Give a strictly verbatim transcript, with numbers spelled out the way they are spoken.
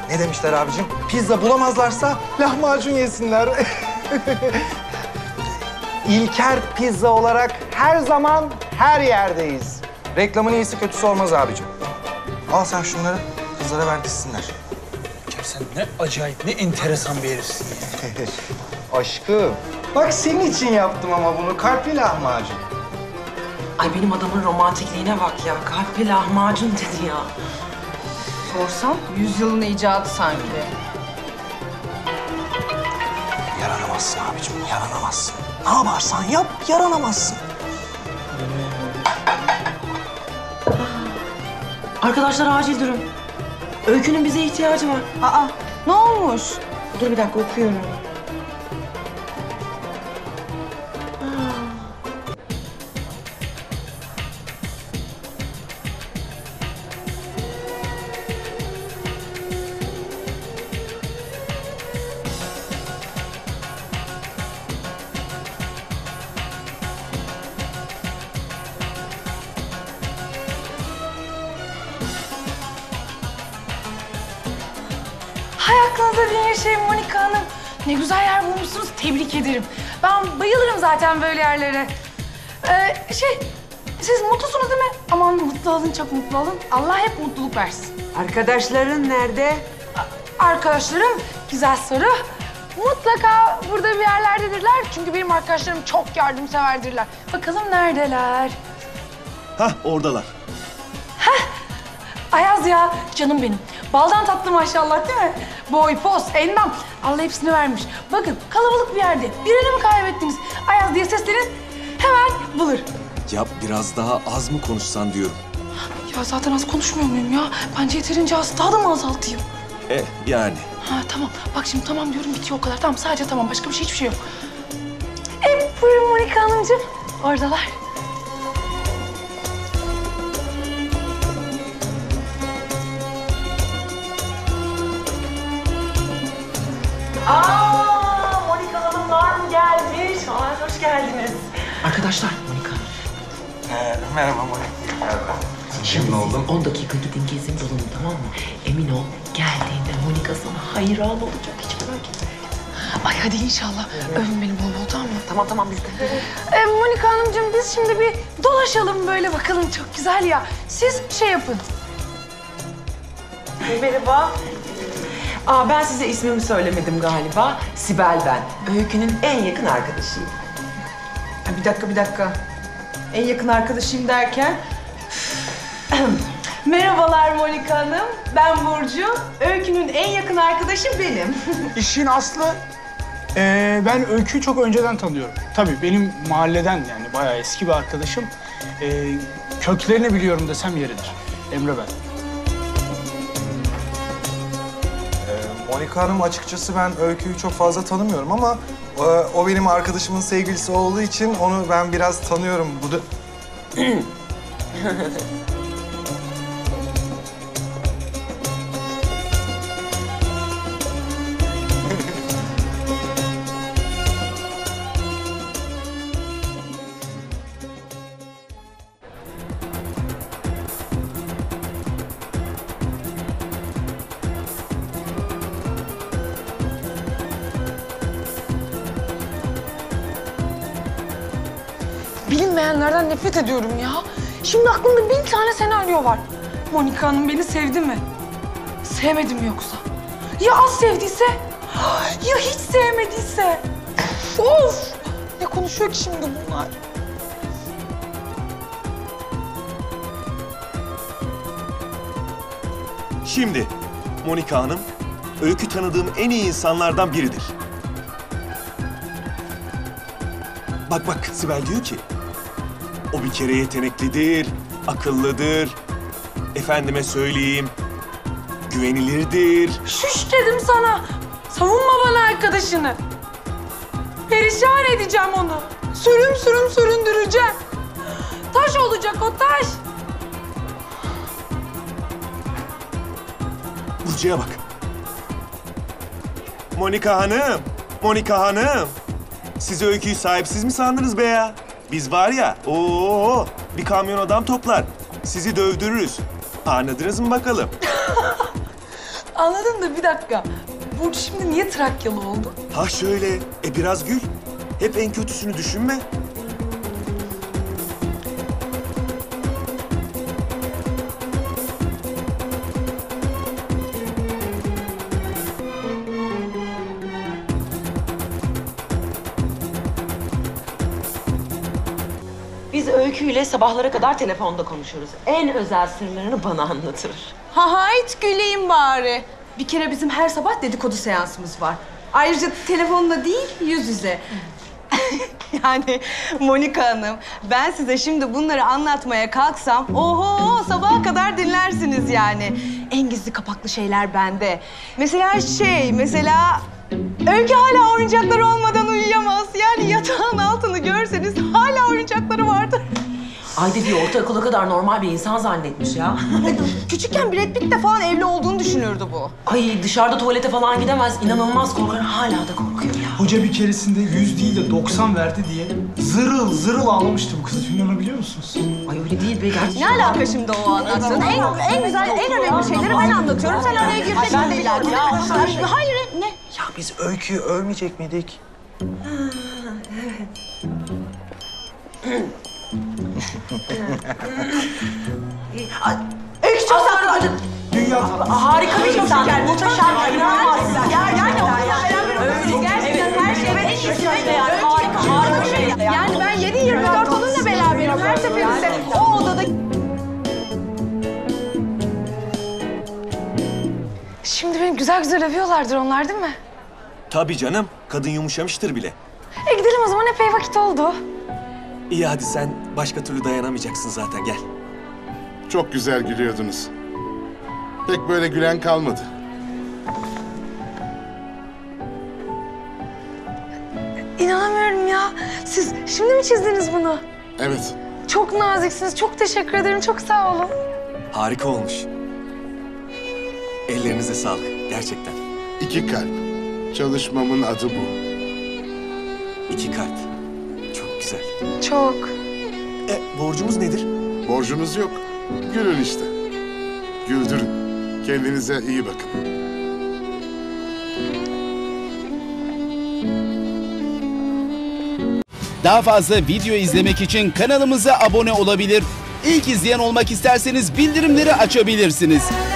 Ne demişler abicim? Pizza bulamazlarsa lahmacun yesinler. İlker Pizza olarak her zaman her yerdeyiz. Reklamın iyisi kötüsü olmaz abicim. Al sen şunları, kızlara ver dizsinler. İlker sen ne acayip, ne enteresan bir herifsin ya. Aşkım, bak senin için yaptım ama bunu. Kalpli lahmacun. Ay benim adamın romantikliğine bak ya. Kalpli lahmacun dedi ya. Sorsam yüzyılın icadı sanki. Yaranamazsın abicim, yaranamazsın. Ne yaparsan yap, yaranamazsın. Arkadaşlar acil durum. Öykünün bize ihtiyacı var. Aa, ne olmuş? Dur bir dakika okuyorum. Hay aklınıza bin yaşayın Monika Hanım. Ne güzel yer bulmuşsunuz, tebrik ederim. Ben bayılırım zaten böyle yerlere. Ee, şey, siz mutlusunuz değil mi? Aman mutlu olun, çok mutlu olun. Allah hep mutluluk versin. Arkadaşların nerede? Arkadaşlarım, güzel soru. Mutlaka burada bir yerlerdedirler. Çünkü benim arkadaşlarım çok yardımseverdirler. Bakalım neredeler? Hah, oradalar. Ayaz ya, canım benim. Baldan tatlı maşallah değil mi? Boy, poz, endam. Allah hepsini vermiş. Bakın kalabalık bir yerde. Birini mi kaybettiniz? Ayaz diye seslenin hemen bulur. Ya biraz daha az mı konuşsan diyorum. Ya zaten az konuşmuyor muyum ya? Bence yeterince az. Daha da mı azaltayım? Eh yani. Ha tamam. Bak şimdi tamam diyorum bitiyor o kadar. Tamam sadece tamam. Başka bir şey hiçbir şey yok. E buyurun Monika Hanımcığım. Oradalar. Aa, Monika Hanımlar mı gelmiş? Aa, hoş geldiniz. Arkadaşlar, Monika Hanım. Ee, merhaba Monika. Merhaba. Şimdi oldum. On dakika gidin gezin dolanın tamam mı? Emin ol geldiğinde Monika sana hayran olacak hiç merak etme. Ay hadi inşallah. Övün beni bol bol tamam mı? Tamam tamam biz de. E, Monika Hanımcığım biz şimdi bir dolaşalım böyle bakalım çok güzel ya. Siz şey yapın. Merhaba. Aa, ben size ismimi söylemedim galiba. Sibel ben. Öykü'nün en yakın arkadaşıyım. Ha, bir dakika, bir dakika. En yakın arkadaşıyım derken... Merhabalar Monika Hanım. Ben Burcu. Öykü'nün en yakın arkadaşı benim. İşin aslı, ee, ben Öykü'yü çok önceden tanıyorum. Tabii benim mahalleden yani bayağı eski bir arkadaşım. Ee, köklerini biliyorum desem yeridir. Emre ben. Monika Hanım açıkçası ben Öykü'yü çok fazla tanımıyorum ama e, o benim arkadaşımın sevgilisi olduğu için onu ben biraz tanıyorum. Bu da... Bilinmeyenlerden nefret ediyorum ya. Şimdi aklımda bin tane senaryo var. Monika Hanım beni sevdi mi? Sevmedi mi yoksa? Ya az sevdiyse? Ya hiç sevmediyse? Of! Ne konuşuyor ki şimdi bunlar? Şimdi Monika Hanım, Öykü tanıdığım en iyi insanlardan biridir. Bak bak Sibel diyor ki, o bir kere yeteneklidir, akıllıdır, efendime söyleyeyim, güvenilirdir. Şuş dedim sana. Savunma bana arkadaşını. Perişan edeceğim onu. Sürüm sürüm süründüreceğim. Taş olacak o taş. Burcu'ya bak. Monika Hanım, Monika Hanım. Siz Öykü'yü sahipsiz mi sandınız be ya? Biz var ya, ooo bir kamyon adam toplar. Sizi dövdürürüz. Anladınız mı bakalım? Anladım da bir dakika. Burcu şimdi niye Trakyalı oldu? Ha şöyle, e biraz gül. Hep en kötüsünü düşünme. Biz Öykü ile sabahlara kadar telefonda konuşuruz. En özel sırlarını bana anlatır. Ha hayt güleyim bari. Bir kere bizim her sabah dedikodu seansımız var. Ayrıca telefonla değil, yüz yüze. Yani Monika Hanım, ben size şimdi bunları anlatmaya kalksam, oho sabaha kadar dinlersiniz yani. En gizli kapaklı şeyler bende. Mesela şey, mesela Öykü hala oyuncakları olmadan uyuyamaz. Yani yatağın altını görseniz hala oyuncakları vardır. Ay dediği ortaokula kadar normal bir insan zannetmiş ya. Küçükken Brad Pitt'le falan evli olduğunu düşünürdü bu. Ay dışarıda tuvalete falan gidemez. İnanılmaz korkar. Hala da korkuyor ya. Hoca bir keresinde yüz değil de doksan verdi diye zırıl zırıl ağlamıştı bu kız. İnanabiliyor musunuz? Ay öyle değil be gerçekten. Ne alaka şimdi o anlattığın? En, en güzel, en önemli şeyleri ben anlatıyorum. Sen araya gireceksin de illaki. Hayır, ne? Ya biz Öykü'yü övmeyecek miydik? Ay, Öykü çok tatlı. Dünya Harika bir insan. Muhteşem. İnanılmaz. Ya yani Öykü gerçekten her şeyden en iyisi. Harika, harika bir şey. Yani ben yedi yirmi dört onunla beraberim her seferinde. O odada... Şimdi beni güzel güzel övüyorlardır onlar değil mi? Tabii canım, kadın yumuşamıştır bile. E gidelim o zaman, epey vakit oldu. İyi hadi sen başka türlü dayanamayacaksın zaten, gel. Çok güzel gülüyordunuz. Pek böyle gülen kalmadı. İnanamıyorum ya. Siz şimdi mi çizdiniz bunu? Evet, Çok naziksiniz. Çok teşekkür ederim. Çok sağ olun. Harika olmuş. Ellerinize sağlık, gerçekten. iki kalp. Çalışmamın adı bu. İki kalp. Çok güzel. Çok. E, borcumuz nedir? Borcunuz yok. Gülün işte. Güldürün. Kendinize iyi bakın. Daha fazla video izlemek için kanalımıza abone olabilir. İlk izleyen olmak isterseniz bildirimleri açabilirsiniz.